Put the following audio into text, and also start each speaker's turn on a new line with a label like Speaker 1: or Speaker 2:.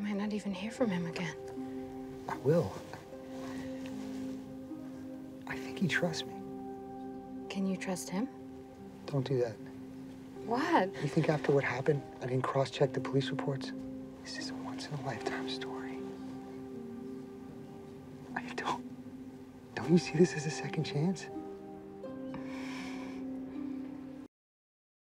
Speaker 1: You might not even hear from him again.
Speaker 2: I will. I think he trusts me.
Speaker 1: Can you trust him?
Speaker 2: Don't do that.
Speaker 1: What?
Speaker 2: You think after what happened, I didn't cross-check the police reports? This is a once-in-a-lifetime story. I don't you see this as a second chance?